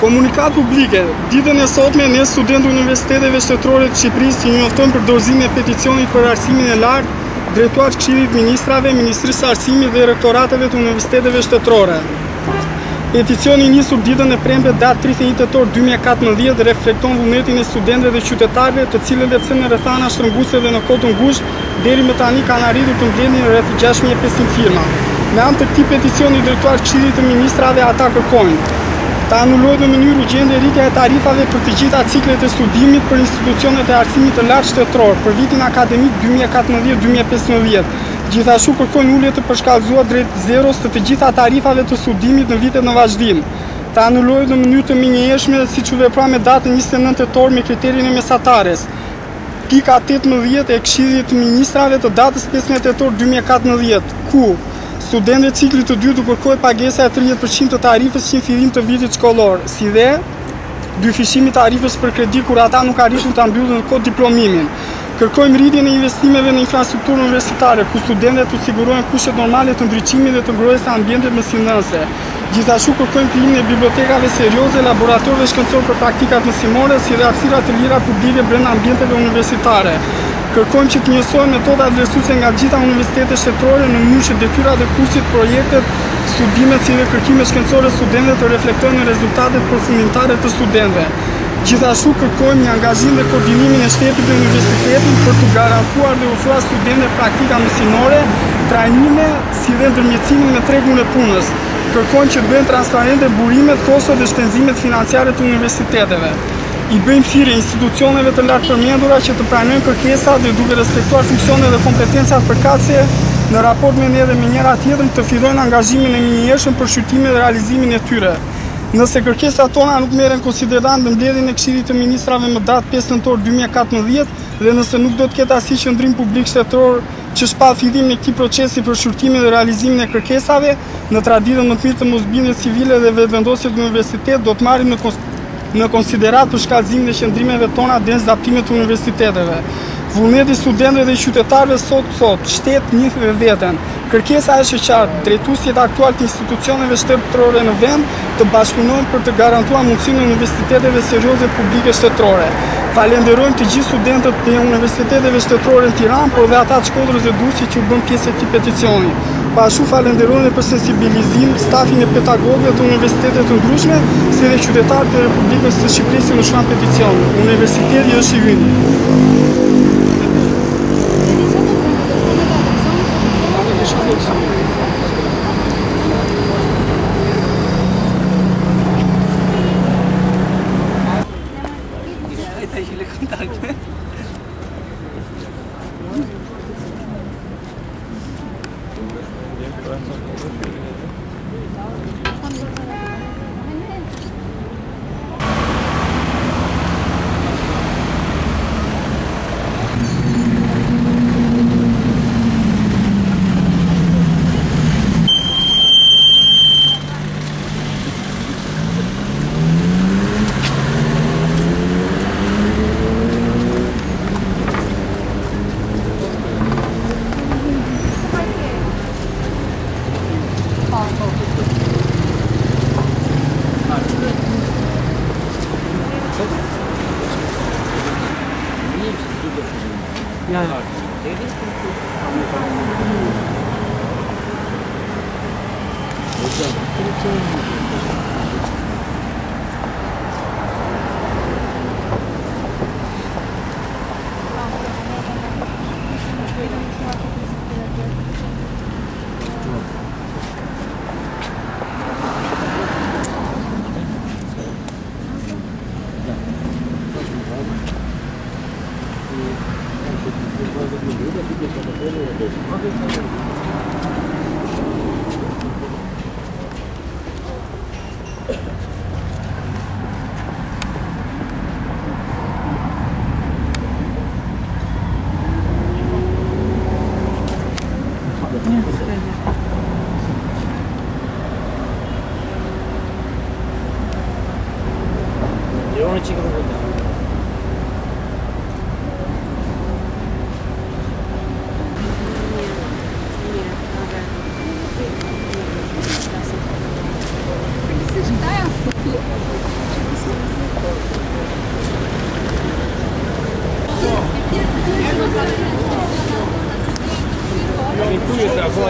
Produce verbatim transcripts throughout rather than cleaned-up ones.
Komunikat publike. Ditën e sotme ne studentë universiteteve shtetërore të Shqipërisë ju njoftojmë për dorëzimin e peticionit për arsimin e lartë drejtuar Këshillit Ministrave, Ministrisë së Arsimit dhe rektorateve të universiteteve shtetërore. Peticioni i nisur ditën e premte datë tridhjetë e një tetor dy mijë e katërmbëdhjetë dhe reflekton vullnetin e studentëve dhe qytetarëve, të cilëve pse në rrethana shtrënguese dhe në kohë të ngushtë deri më tani kanë arritur të mbledhin rreth gjashtë mijë e pesëqind firma. Me anë të këtij peticioni drejtuar Këshillit të Ministrave, ata kërkojnë ta anulohet në mënyrë urgjente rritja e tarifave për të gjitha ciklet e studimit për institucionet e arsimit të lartë shtetëror për vitin akademik dy mijë e katërmbëdhjetë dy mijë e pesëmbëdhjetë. Gjithashtu kërkojnë ulje të përshkallëzuar drejt zeros të të gjitha tarifave të studimit në vitet në vazhdim. Ta anulohet në mënyrë të menjëhershme siç u vepra me datën njëzet e nëntë tetor me kriterin e mesatares. Pika tetëmbëdhjetë e Këshillit të Ministrave të datës pesëmbëdhjetë tetor dy mijë e katërmbëdhjetë, ku studentët ciklit të dytë kërkohet pagesa e tridhjetë përqind të tarifës që në fillim të vitit shkollor, si dhe dyfishimi i tarifës për kredi kur ata nuk arritën ta mbyllin në kohë diplomimin. Kërkojmë rritjen e investimeve në infrastrukturën universitare, ku studentët të sigurohen kushtet normale të ndriçimit dhe të mbrojtjes së ambientit mësimdhënëse. Gjithashtu kërkojmë krijimin e bibliotekave serioze, laboratorëve shkencore për praktikat mësimore, si dhe hapësira të lira publike brenda ambienteve universitare. Kërkojmë që të njësohen metodat vlerësuese nga gjitha universitetet shtetërore në mënyrë që detyrat e kursit, projektet, studimet si dhe kërkimet shkencore studentëve të reflektojnë në rezultatet përfundimtare të studentëve. Gjithashtu kërkojmë një angazhim dhe koordinimin e shtetit dhe universitetit për të garantuar dhe ofruar studentëve praktika mësimore, trajnime, si dhe ndërmjetësimin me tregun e punës. Kërkojmë që të bëhen transparente burimet, kostot dhe shpenzimet financiare të universiteteve. I bëjmë thirrje institucioneve të lartë përmendura që të pranojnë kërkesat dhe duke respektuar funksionet dhe kompetencat përkatëse në raport me ne dhe me njëra tjetrën të fillojnë angazhimin e menjëhershëm për shqyrtimin dhe realizimin e tyre. Nëse kërkesat tona nuk merren konsiderat në mbledhjen e Këshillit të Ministrave më datë pesë nëntor dy mijë e katërmbëdhjetë dhe nëse nuk do të ketë asnjë qendrim publik shtetëror që shpall fillimin e këtij procesi për shqyrtimin dhe realizimin e kërkesave, në traditën më të mirë të mosbindjes civile dhe vetëvendosjes në universitet do të marrim në në konsiderat për shkallëzimin e qëndrimeve tona dhe zbatimet të universiteteve. Vullneti studentëve dhe qytetarëve sot thot, shteti njeh veten. Kërkesa është e qartë, drejtuesjet aktual të institucioneve shtetërore në vend të bashkëpunojnë për të garantuar mundësinë e universiteteve serioze publike shtetërore. Falenderojmë të gjithë studentët e universiteteve shtetërore në Tiranë, por dhe ata të Shkodrës dhe Durrësit që u bën pjesë e këtij peticioni. Pashtu falenderojmë për sensibilizim stafin e pedagogëve të universiteteve të ndryshme, si dhe qytetarët e Republikës së Shqipërisë që nështruan peticionin. Universiteti është i ynë. Ja, ja. Ona chica não vai dar. Porque você já está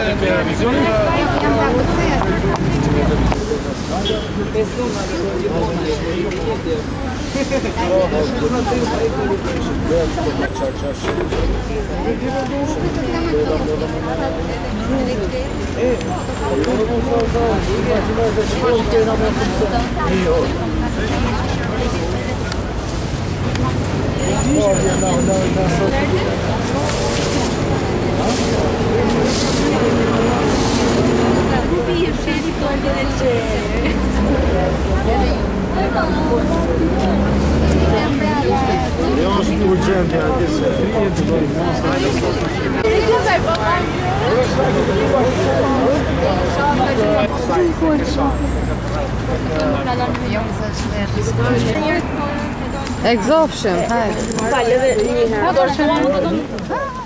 Jak z owszem, hej. Fajnie, nie.